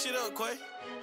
shit up, Quay.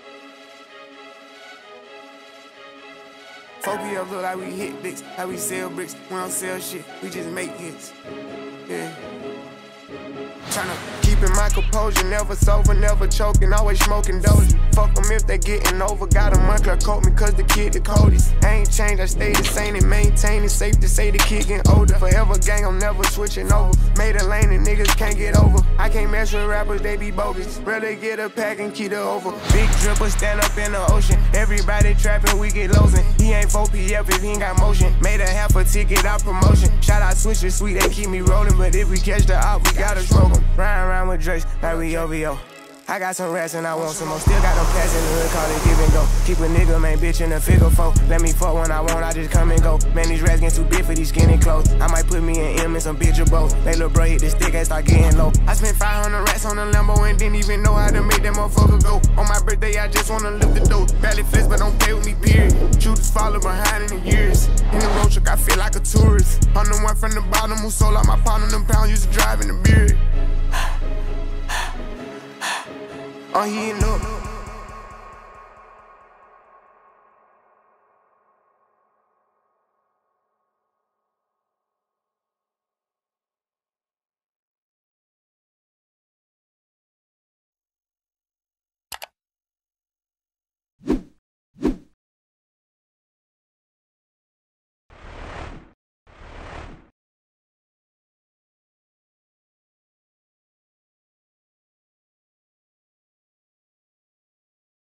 4PF look like we hit dicks, like we sell bricks. We don't sell shit, we just make hits. Yeah. Tryna keep in my composure, never sober, never choking, always smoking dozy. Fuck them if they getting over, got a Moncler coat me cause the kid the coldest. I ain't changed, I stay the same and maintain it. Safe to say the kid getting older. Forever gang, I'm never switching over. Made a lane and niggas can't get over. I can't mess with rappers, they be bogus. Rather get a pack and keep it over. Big dripper stand up in the ocean. Everybody trapping, we get losing. He ain't 4PF if he ain't got motion. Made a half a ticket out promotion. Shout out Switcher Sweet, they keep me rolling. But if we catch the op, we gotta smoke 'em. Riding around with Drakes like we OVO. I got some rats and I want some more. Still got them cats in the hood, call it give and go. Keep a nigga, man, bitch in a figure four. Let me fuck when I want, I just come and go. Man, these rats getting too big for these skinny clothes. I might put me in M and some bitch or both. They little bro hit the stick and start getting low. I spent 500 rats on a Lambo and didn't even know how to make that motherfucker go. On my birthday, I just wanna lift the dough. Barely flex, but don't play with me, period. Shooters follow behind in the years. In the road truck, I feel like a tourist. I'm the one from the bottom who sold out my pound on them pounds, used to drive in the beard.